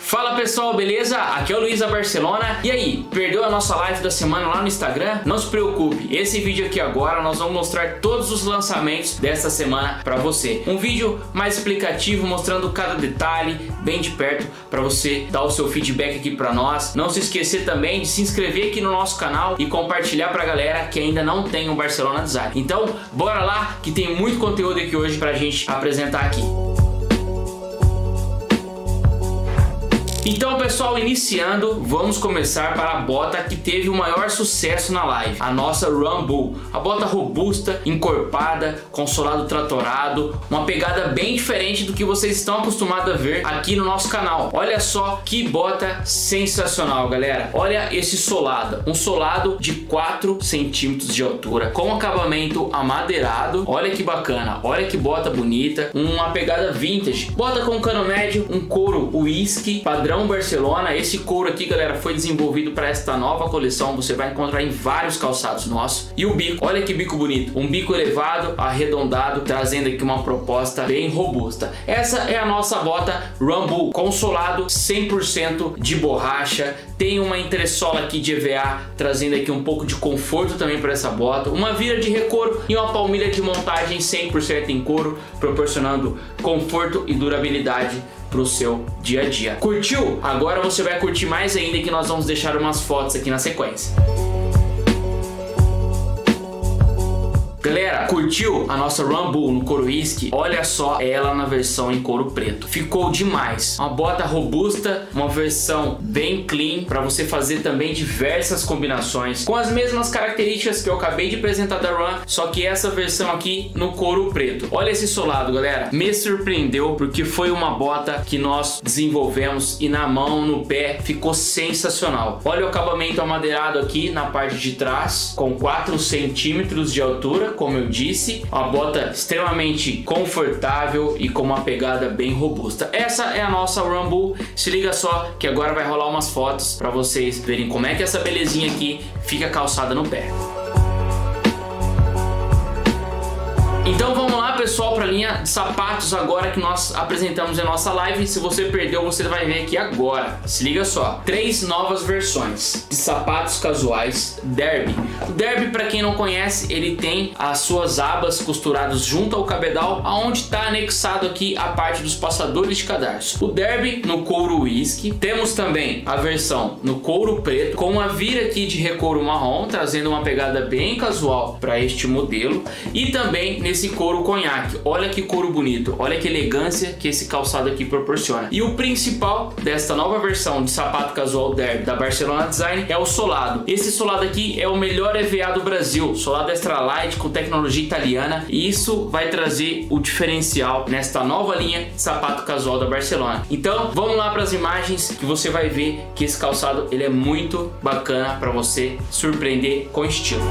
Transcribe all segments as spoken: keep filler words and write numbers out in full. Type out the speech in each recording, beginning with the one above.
Fala pessoal, beleza? Aqui é o Luiz da Barcelona. E aí, perdeu a nossa live da semana lá no Instagram? Não se preocupe, esse vídeo aqui agora nós vamos mostrar todos os lançamentos dessa semana pra você. Um vídeo mais explicativo, mostrando cada detalhe bem de perto pra você dar o seu feedback aqui pra nós. Não se esquecer também de se inscrever aqui no nosso canal e compartilhar pra galera que ainda não tem o Barcelona Design. Então, bora lá que tem muito conteúdo aqui hoje pra gente apresentar aqui. Então pessoal, iniciando, vamos começar para a bota que teve o maior sucesso na live, a nossa Rumble. A bota robusta, encorpada, com solado tratorado, uma pegada bem diferente do que vocês estão acostumados a ver aqui no nosso canal. Olha só que bota sensacional, galera. Olha esse solado, um solado de quatro centímetros de altura, com acabamento amadeirado. Olha que bacana, olha que bota bonita, uma pegada vintage. Bota com cano médio, um couro whisky, padrão Barcelona. Esse couro aqui, galera, foi desenvolvido para esta nova coleção. Você vai encontrar em vários calçados nossos. E o bico, olha que bico bonito, um bico elevado, arredondado, trazendo aqui uma proposta bem robusta. Essa é a nossa bota Rumble, com solado cem por cento de borracha. Tem uma entressola aqui de E V A, trazendo aqui um pouco de conforto também para essa bota. Uma vira de recouro e uma palmilha de montagem cem por cento em couro, proporcionando conforto e durabilidade pro seu dia a dia. Curtiu? Agora você vai curtir mais ainda, que nós vamos deixar umas fotos aqui na sequência. Galera, curtiu a nossa Rumble no couro whisky? Olha só ela na versão em couro preto. Ficou demais. Uma bota robusta, uma versão bem clean, para você fazer também diversas combinações com as mesmas características que eu acabei de apresentar da Rum, só que essa versão aqui no couro preto. Olha esse solado, galera. Me surpreendeu porque foi uma bota que nós desenvolvemos e na mão, no pé, ficou sensacional. Olha o acabamento amadeirado aqui na parte de trás, com quatro centímetros de altura. Como eu disse, uma bota extremamente confortável e com uma pegada bem robusta. Essa é a nossa Rumble. Se liga só que agora vai rolar umas fotos para vocês verem como é que essa belezinha aqui fica calçada no pé. Então vamos lá pessoal, para a linha de sapatos agora que nós apresentamos em nossa live. Se você perdeu, você vai ver aqui agora. Se liga só, três novas versões de sapatos casuais Derby. O Derby, para quem não conhece, ele tem as suas abas costuradas junto ao cabedal, aonde está anexado aqui a parte dos passadores de cadarço. O Derby no couro whisky. Temos também a versão no couro preto, com uma vira aqui de recouro marrom, trazendo uma pegada bem casual para este modelo. E também nesse couro conhaque. Olha que couro bonito, olha que elegância que esse calçado aqui proporciona. E o principal desta nova versão de sapato casual Derby da Barcelona Design é o solado. Esse solado aqui é o melhor E V A do Brasil, solado extra light com tecnologia italiana, e isso vai trazer o diferencial nesta nova linha de sapato casual da Barcelona. Então vamos lá para as imagens que você vai ver que esse calçado ele é muito bacana para você surpreender com estilo.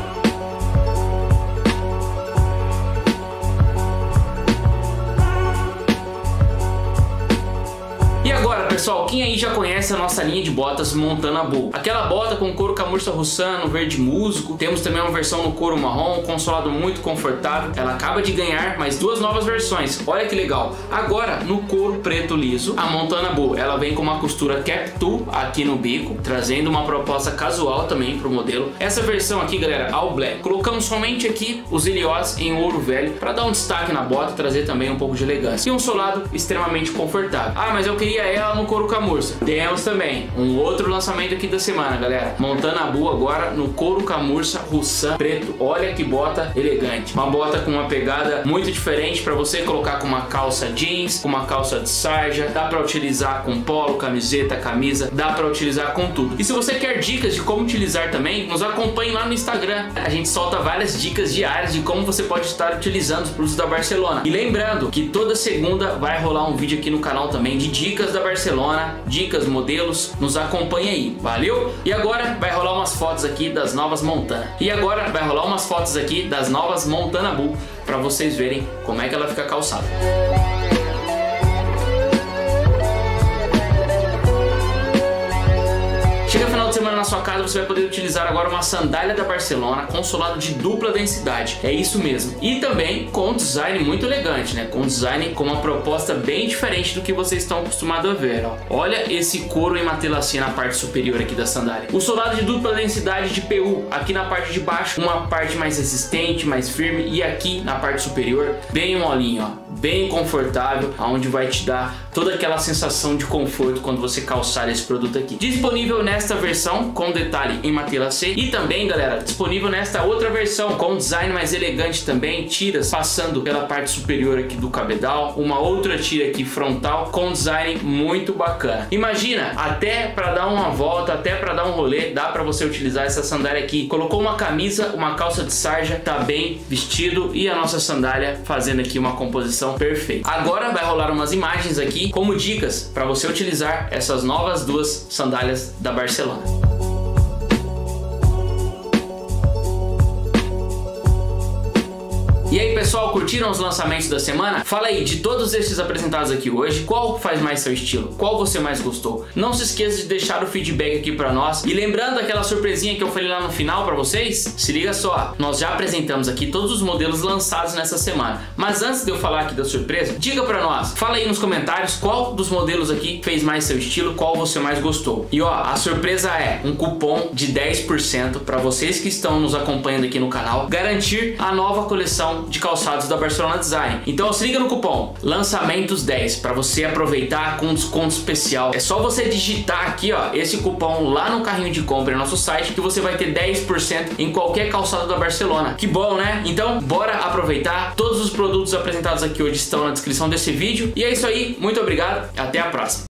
E agora pessoal, quem aí já conhece a nossa linha de botas Montana Bull? Aquela bota com couro camurça russano, verde musgo. Temos também uma versão no couro marrom, com solado muito confortável. Ela acaba de ganhar mais duas novas versões, olha que legal. Agora no couro preto liso, a Montana Bull, ela vem com uma costura cap two aqui no bico, trazendo uma proposta casual também pro modelo. Essa versão aqui, galera, all black. Colocamos somente aqui os ilhós em ouro velho, para dar um destaque na bota, trazer também um pouco de elegância. E um solado extremamente confortável. Ah, mas eu queria ela no couro camurça. Temos também um outro lançamento aqui da semana, galera. Montana Bull agora no couro camurça russã preto. Olha que bota elegante. Uma bota com uma pegada muito diferente para você colocar com uma calça jeans, com uma calça de sarja. Dá para utilizar com polo, camiseta, camisa. Dá para utilizar com tudo. E se você quer dicas de como utilizar também, nos acompanhe lá no Instagram. A gente solta várias dicas diárias de como você pode estar utilizando os produtos da Barcelona. E lembrando que toda segunda vai rolar um vídeo aqui no canal também de dicas da Barcelona, dicas, modelos. Nos acompanha aí, valeu? E agora vai rolar umas fotos aqui das novas Montana. E agora vai rolar umas fotos aqui das novas Montana Bull, para vocês verem como é que ela fica calçada. Chega final de semana na sua casa você vai poder utilizar agora uma sandália da Barcelona com solado de dupla densidade. É isso mesmo. E também com um design muito elegante, né? Com um design com uma proposta bem diferente do que vocês estão acostumados a ver, ó. Olha esse couro em matelacia na parte superior aqui da sandália. O solado de dupla densidade de P U aqui na parte de baixo, uma parte mais resistente, mais firme, e aqui na parte superior bem molinho, ó, bem confortável, aonde vai te dar toda aquela sensação de conforto quando você calçar esse produto aqui. Disponível nesta versão com detalhe em matelacia e também, galera, disponível nesta outra versão com design mais elegante também, tiras passando pela parte superior aqui do cabedal, uma outra tira aqui frontal com design muito bacana. Imagina, até para dar uma volta, até para dar um rolê, dá para você utilizar essa sandália aqui. Colocou uma camisa, uma calça de sarja, tá bem vestido, e a nossa sandália fazendo aqui uma composição perfeita. Agora vai rolar umas imagens aqui como dicas para você utilizar essas novas duas sandálias da Barcelona. E aí, pessoal, curtiram os lançamentos da semana? Fala aí, de todos esses apresentados aqui hoje, qual faz mais seu estilo? Qual você mais gostou? Não se esqueça de deixar o feedback aqui pra nós. E lembrando aquela surpresinha que eu falei lá no final pra vocês, se liga só, nós já apresentamos aqui todos os modelos lançados nessa semana. Mas antes de eu falar aqui da surpresa, diga pra nós, fala aí nos comentários qual dos modelos aqui fez mais seu estilo, qual você mais gostou. E ó, a surpresa é um cupom de dez por cento pra vocês que estão nos acompanhando aqui no canal, garantir a nova coleção de calçados da Barcelona Design. Então se liga no cupom lançamentos dez para você aproveitar com desconto especial. É só você digitar aqui, ó, esse cupom lá no carrinho de compra no nosso site que você vai ter dez por cento em qualquer calçado da Barcelona. Que bom, né? Então bora aproveitar. Todos os produtos apresentados aqui hoje estão na descrição desse vídeo. E é isso aí, muito obrigado, até a próxima.